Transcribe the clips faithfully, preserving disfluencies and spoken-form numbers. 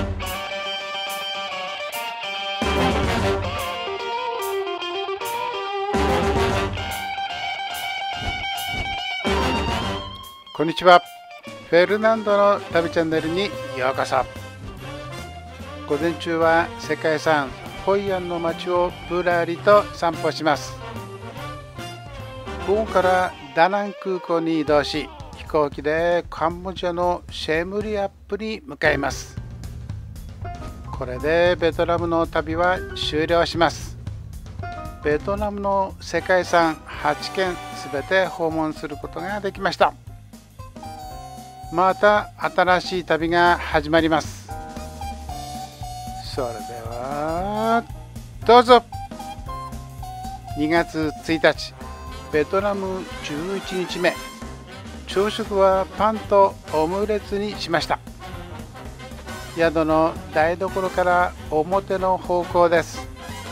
こんにちは。フェルナンドの旅チャンネルにようこそ。午前中は世界遺産ホイアンの街をぶらりと散歩します。午後からダナン空港に移動し、飛行機でカンボジアのシェムリアップに向かいます。これでベトナムの旅は終了します。ベトナムの世界遺産はちけんすべて訪問することができました。また新しい旅が始まります。それではどうぞ。にがつついたち、ベトナムじゅういちにちめ、朝食はパンとオムレツにしました。宿の台所から表の方向です。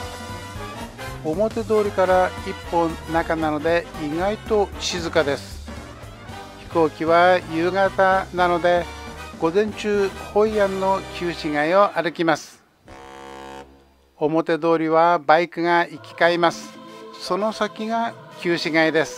表通りから一本中なので意外と静かです。飛行機は夕方なので、午前中ホイアンの旧市街を歩きます。表通りはバイクが行き交います。その先が旧市街です。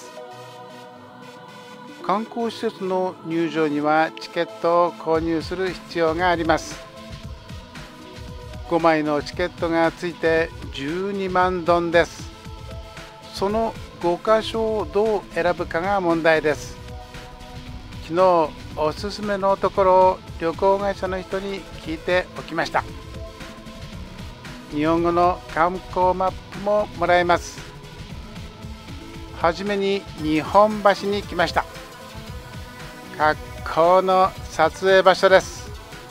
観光施設の入場にはチケットを購入する必要があります。ごまいのチケットがついてじゅうにまんドンです。そのごかしょをどう選ぶかが問題です。昨日おすすめのところを旅行会社の人に聞いておきました。日本語の観光マップももらえます。はじめに日本橋に来ました。格好の撮影場所です。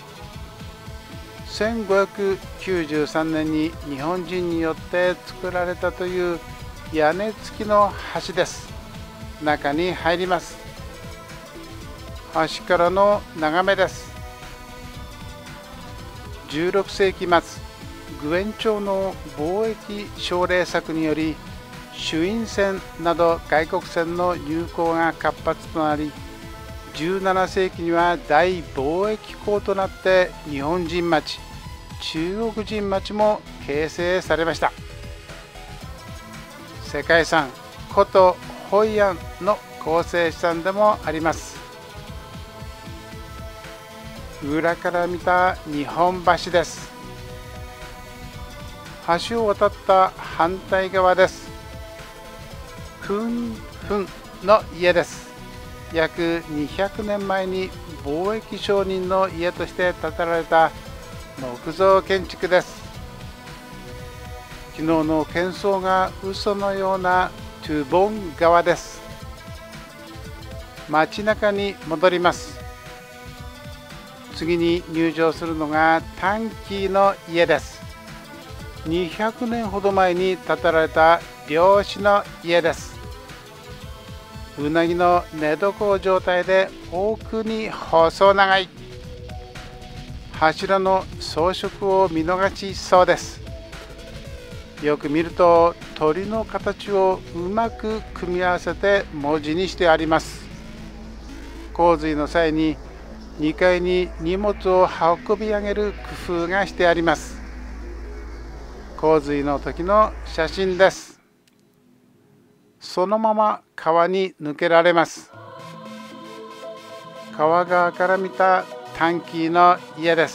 せんごひゃくきゅうじゅうさんねんに日本人によって作られたという屋根付きの橋です。中に入ります。橋からの眺めです。じゅうろくせいきまつ、グエン朝の貿易奨励策により朱印船など外国船の入港が活発となり、じゅうななせいきには大貿易港となって日本人町、中国人町も形成されました。世界遺産古都ホイアンの構成資産でもあります。裏から見た日本橋です。橋を渡った反対側です。フンフンの家です。約にひゃくねんまえに貿易商人の家として建てられた木造建築です。昨日の喧騒が嘘のようなトゥボン川です。街中に戻ります。次に入場するのがタンキーの家です。にひゃくねんほど前に建てられた漁師の家です。うなぎの寝床状態で奥に細長い柱の装飾を見逃しそうです。よく見ると鳥の形をうまく組み合わせて文字にしてあります。洪水の際ににかいに荷物を運び上げる工夫がしてあります。洪水の時の写真です。そのまま川に抜けられます。川側から見たタンキーの家です。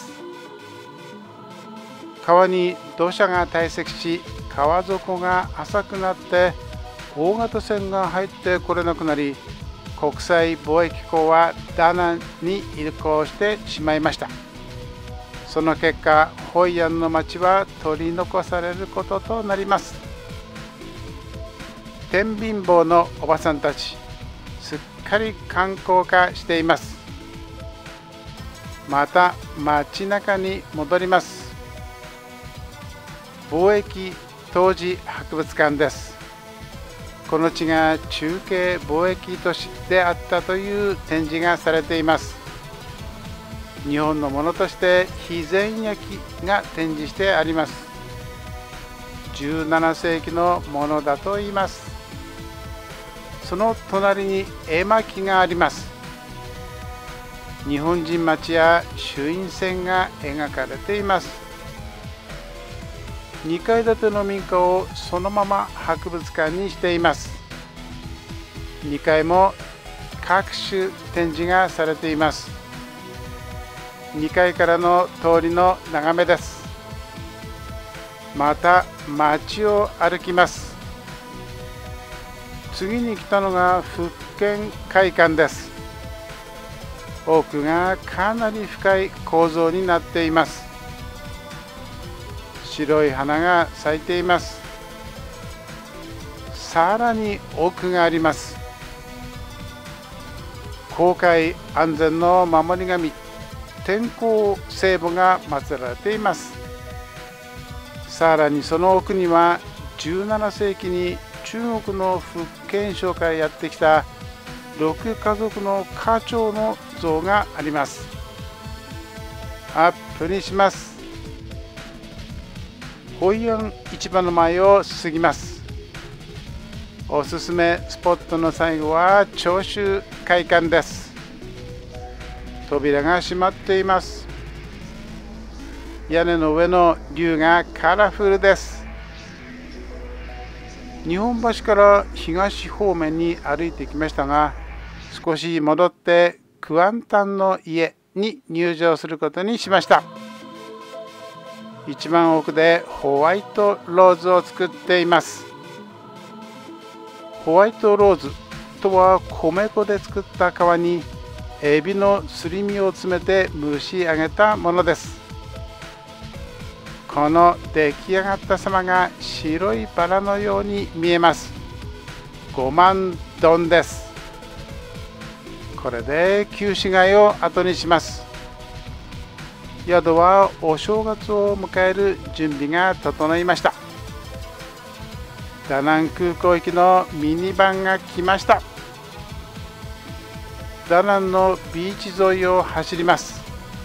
川に土砂が堆積し、川底が浅くなって大型船が入ってこれなくなり、国際貿易港はダナンに移行してしまいました。その結果、ホイアンの町は取り残されることとなります。天秤棒のおばさんたち、すっかり観光化しています。また街中に戻ります。貿易当時博物館です。この地が中継貿易都市であったという展示がされています。日本のものとして肥前焼が展示してあります。じゅうななせいきのものだといいます。その隣に絵巻があります。 日本人町や朱印船が描かれています。にかい建ての民家をそのまま博物館にしています。にかいも各種展示がされています。にかいからの通りの眺めです。また街を歩きます。次に来たのが福建会館です。奥がかなり深い構造になっています。白い花が咲いています。さらに奥があります。公海安全の守り神、天候聖母が祀られています。さらにその奥にはじゅうななせいきに中国の福建省からやってきたろくかぞくの家長の像があります。アップにします。ホイアン市場の前を過ぎます。おすすめスポットの最後は長州会館です。扉が閉まっています。屋根の上の竜がカラフルです。日本橋から東方面に歩いてきましたが、少し戻ってクアンタンの家に入場することにしました。一番奥でホワイトローズを作っています。ホワイトローズとは米粉で作った皮にエビのすり身を詰めて蒸し上げたものです。この出来上がった様が白いバラのように見えます。ごまんどんです。これで旧市街を後にします。宿はお正月を迎える準備が整いました。ダナン空港行きのミニバンが来ました。ダナンのビーチ沿いを走ります。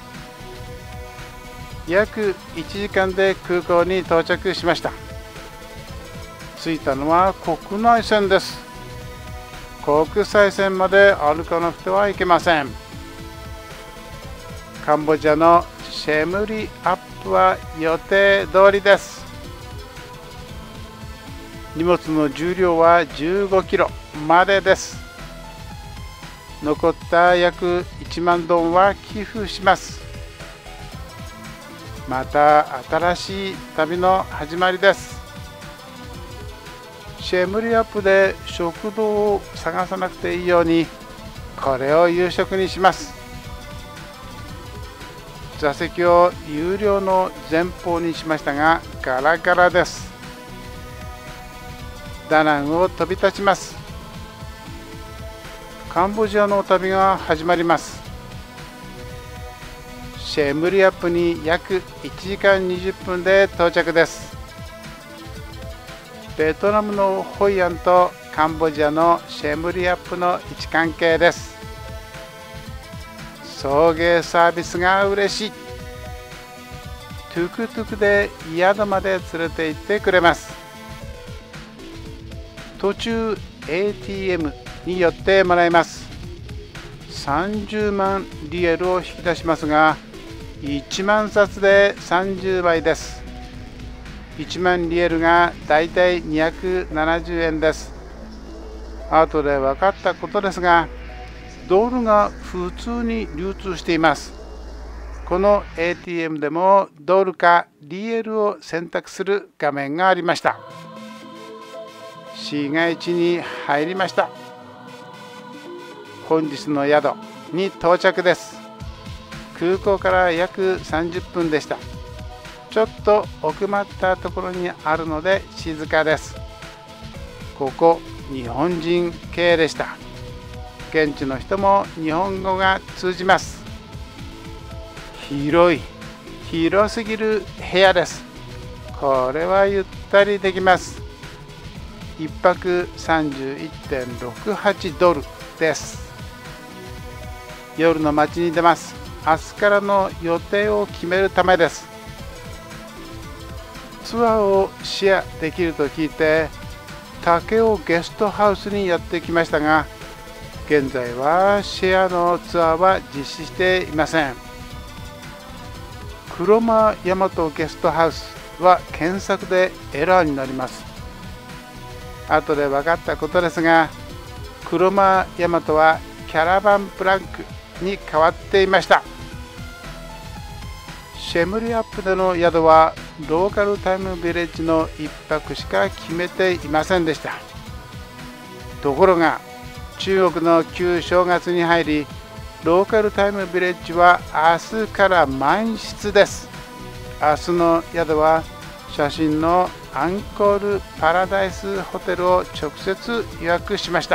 約いちじかんで空港に到着しました。着いたのは国内線です。国際線まで歩かなくてはいけません。カンボジアのシェムリアップは予定通りです。荷物の重量はじゅうごキロまでです。残った約いちまんドンは寄付します。また新しい旅の始まりです。シェムリアップで食堂を探さなくていいように、これを夕食にします。座席を有料の前方にしましたがガラガラです。ダナンを飛び立ちます。カンボジアの旅が始まります。シェムリアップに約いちじかんにじゅっぷんで到着です。ベトナムのホイアンとカンボジアのシェムリアップの位置関係です。送迎サービスが嬉しい。トゥクトゥクで宿まで連れて行ってくれます。途中 エーティーエム に寄ってもらいます。さんじゅうまんリエルを引き出しますが、いちまんさつでさんじゅうまいです。いちまんリエルがだいたいにひゃくななじゅうえんです。後で分かったことですが、ドルが普通に流通しています。この エーティーエム でもドルかリエルを選択する画面がありました。市街地に入りました。本日の宿に到着です。空港から約さんじゅっぷんでした。ちょっと奥まったところにあるので静かです。ここ日本人系でした。現地の人も日本語が通じます。広い広すぎる部屋です。これはゆったりできます。いっぱく さんじゅういってんろくはち ドルです。夜の街に出ます。明日からの予定を決めるためです。ツアーをシェアできると聞いて、武雄ゲストハウスにやってきましたが、 現在はシェアのツアーは実施していません。黒間大和ゲストハウスは検索でエラーになります。後で分かったことですが、黒間大和はキャラバンブランクに変わっていました。シェムリアップでの宿はローカルタイムビレッジのいっぱくしか決めていませんでした。ところが中国の旧正月に入り、ローカルタイムビレッジは明日から満室です。明日の宿は写真のアンコールパラダイスホテルを直接予約しました。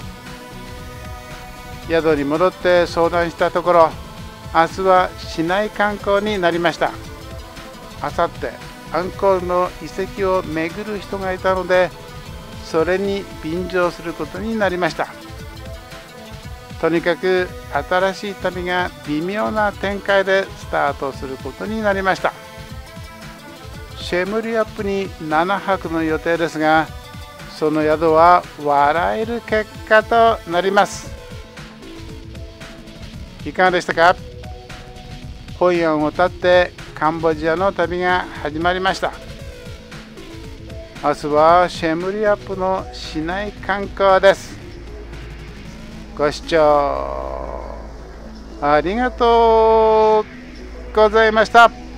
宿に戻って相談したところ、明日は市内観光になりました。あさってアンコールの遺跡を巡る人がいたので、それに便乗することになりました。とにかく新しい旅が微妙な展開でスタートすることになりました。シェムリアップにななはくの予定ですが、その宿は笑える結果となります。いかがでしたか？ホイアンを立ってカンボジアの旅が始まりました。明日はシェムリアップの市内観光です。ご視聴ありがとうございました。